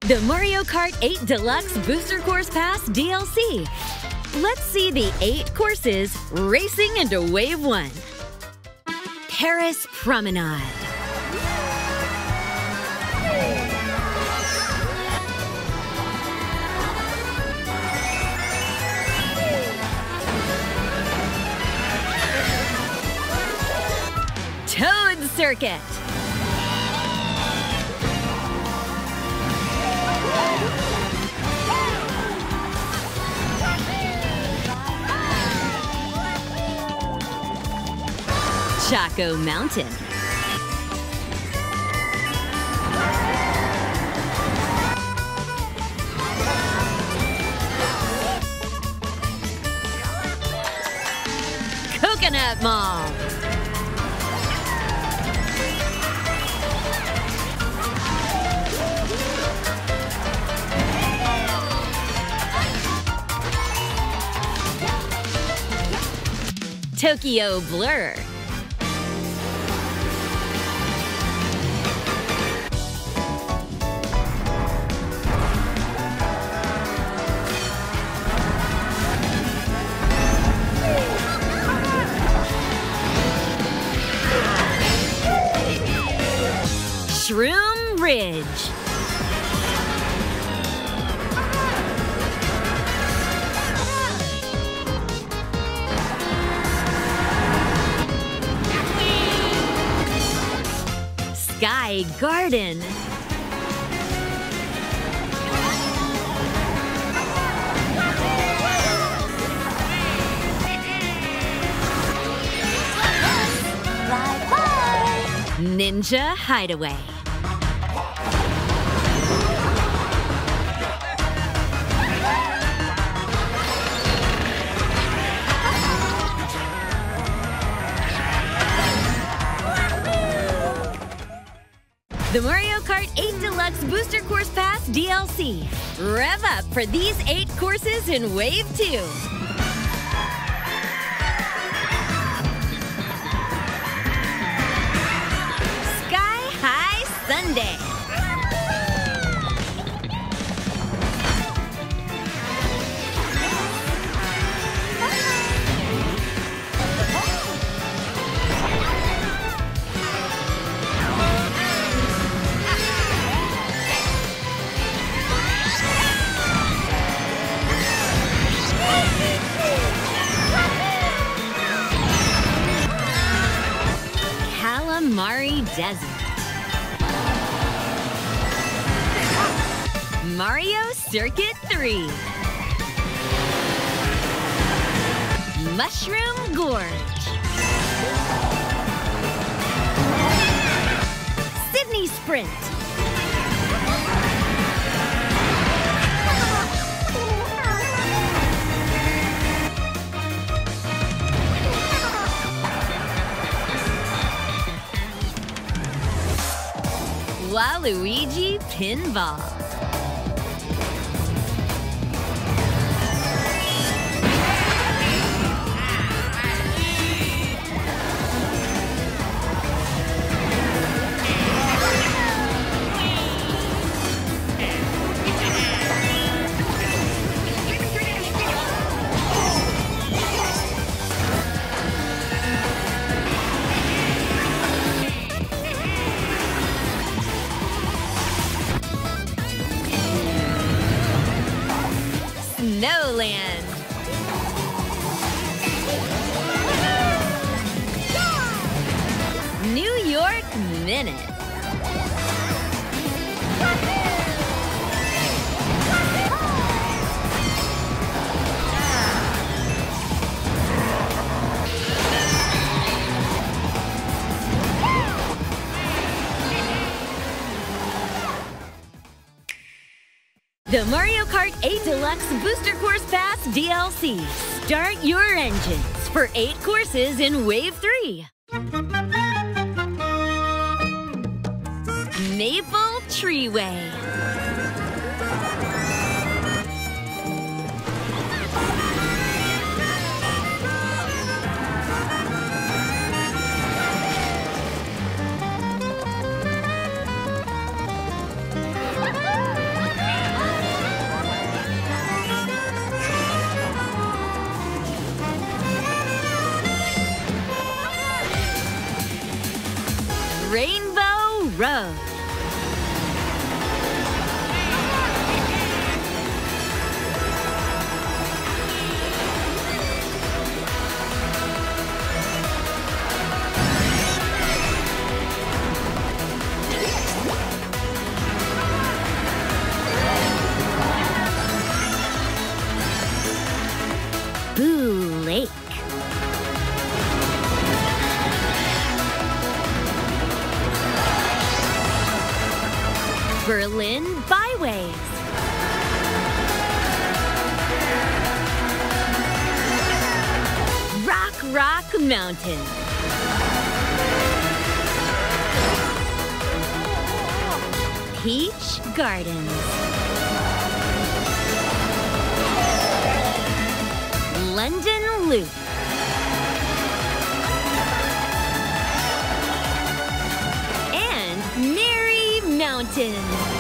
The Mario Kart 8 Deluxe Booster Course Pass DLC. Let's see the 8 courses racing into Wave 1. Paris Promenade. Toad Circuit. Choco Mountain. Coconut Mall. Tokyo Blur. Shroom Ridge. Sky Garden. Ninja Hideaway. The Mario Kart 8 Deluxe Booster Course Pass DLC. Rev up for these 8 courses in Wave 2. Sky High Sunday. Calamari Desert. Mario Circuit 3. Mushroom Gorge. Sydney Sprint. Waluigi Pinball. Snowland. New York Minute. The Mario Kart 8 Deluxe Booster Course Pass DLC. Start your engines for 8 courses in Wave 3. Maple Treeway. Road. Boo Lake. Berlin Byways. Rock Mountain. Peach Gardens. London Loop. And Merry Mountain.